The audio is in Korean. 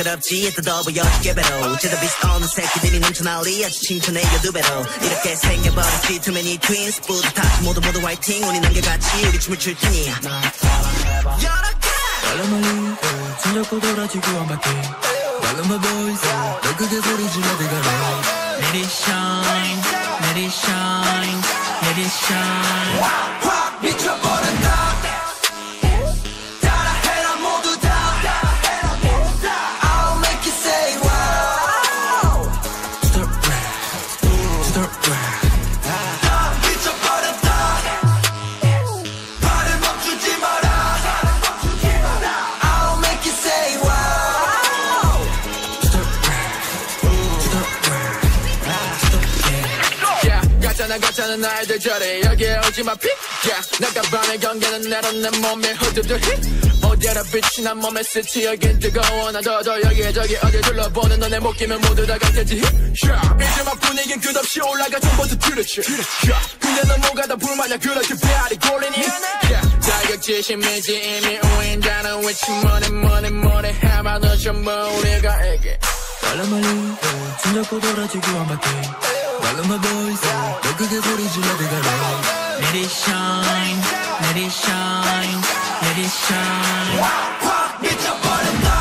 더럽지 또 더보 10개 배로 제도 비슷한 새끼들이 넘쳐난리 아주 칭찬해 요 2배로 이렇게 생겨버렸지 too many twins 뿌듯하지 모두 화이팅 우리 남겨같이 우리 춤을 출 테니 빨라 멀리 손잡고 돌아지고 한 바퀴 Follow my boys 너 크게 소리 질러 대가라 Let it shine Let it shine Let it shine 확 미쳐버린다 따라해라 모두 다 I'll make you say wow Start rap Start rap 가짜는 날들 저래 여기에 오지마 픽 내가 밤의 경계는 내려 내 몸에 후두두 힙 어디에라 빛이 난 몸에 스치 여긴 뜨거워 난 더더 여기저기 어디 둘러보는 너네 못 끼면 모두 다 같겠지 이제만 분위긴 끝없이 올라가 전부터 들었지 근데 넌 뭐가 다 불만이야 그렇게 배알이 골리니 자격지심이지 이미 우인자는 위치 뭐네 해봐 너 전부 우리가 알게 빨라 멀리 손잡고 돌아지고 한 바퀴 Follow my boys 너 크게 소리 질러 대가라 Let it shine Let it shine Let it shine 확 미쳐버린다